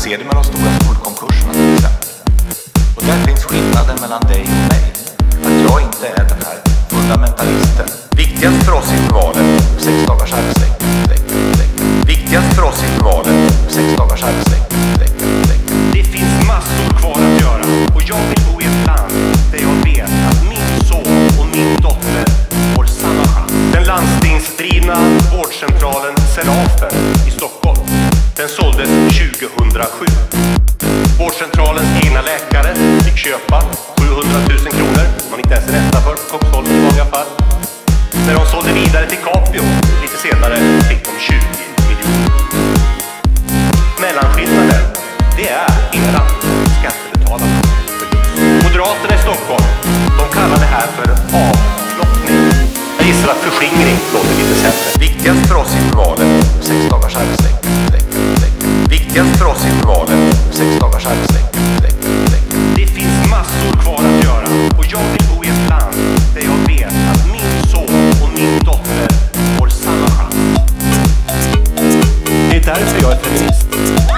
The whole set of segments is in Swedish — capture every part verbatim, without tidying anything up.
ser det med de stora skolkonkurserna till exempel. Och där finns skillnaden mellan dig och mig. Att jag inte är den här fundamentalisten. Viktigast för oss inför valet, sex dagars arbetsvecka. Viktigast för oss inför valet, sex dagars arbetsvecka. Det finns massor kvar att göra och jag vill bo i ett land där jag vet att min son och min dotter får samma chans. Den landstingsdrivna vårdcentralen Serafen i Stockholm, den såldes tjugohundrasju. Vårdcentralens egna läkare fick köpa sjuhundratusen kronor, som man inte ens är rätta för på Koksholm i vanliga fall. När de sålde vidare till Capio lite senare fick de tjugo miljoner. Mellanskillnaden, det är era skattebetalare. Moderaterna i Stockholm, de kallar det här för avknoppning. Jag gissar att förskingring låter lite sämre. Viktigast för oss inför valet, sex dagars arbetsvecka. Viktigast för oss inför valet, sex dagars arbetsvecka. Det finns massor kvar att göra och jag vill bo i ett land där jag vet att min son och min dotter får samma chans. Det är därför jag är feminist.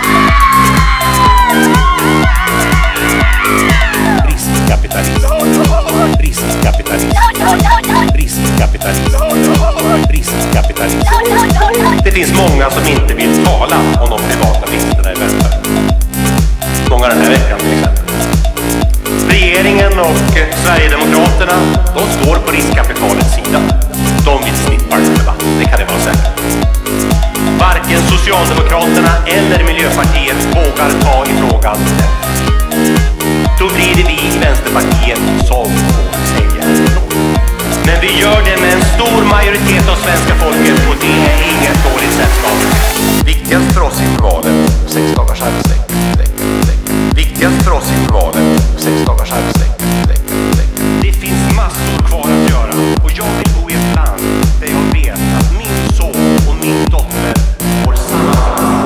Riskkapitalist. Riskkapitalist. Riskkapitalist. Riskkapitalist. Det finns många som inte vill tala om de privata vinsterna i välfärden. Många den här veckan till exempel. Regeringen och Sverigedemokraterna, de står på riskkapitalets sida. De vill slippa debatt, det kan det vara säkert. Varken Socialdemokraterna eller Miljöpartiet vågar ta i frågan. Då blir det vi i Vänsterpartiet som får säga. Men vi gör det med en stor majoritet av svenska folket och det är inget dåligt sällskap. Viktigast för oss inför valet, sex dagars arbetsvecka. Viktigast för oss inför valet, sex dagars arbetsvecka. Det finns massor kvar att göra och jag vill bo i ett land där jag vet att min son och min dotter får samma chans.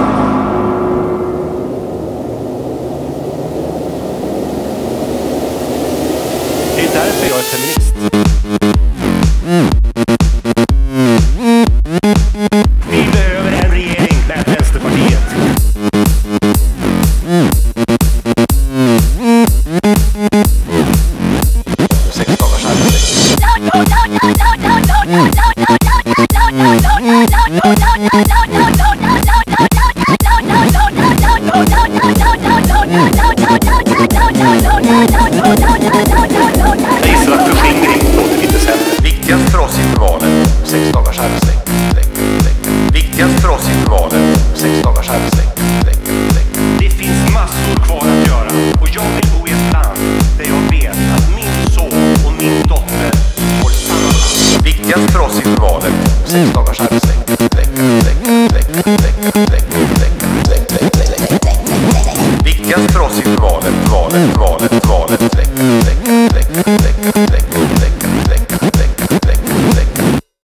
Det är därför jag är feminist. Vi behöver en regering med Vänsterpartiet. Sex dagars arbetsvecka. Jag gissar att förskingring låter lite sämre. Viktigast för oss inför valet, sex dagars arbetsvecka. Viktigast för oss inför valet, sex dagars arbetsvecka. Det finns massor kvar att göra och jag vill bo i ett land där jag vet att min son och min dotter får samma chans. Viktigast för oss inför valet, sex dagars arbetsvecka. Viktigast för oss inför valet, valet, valet, valet, valet,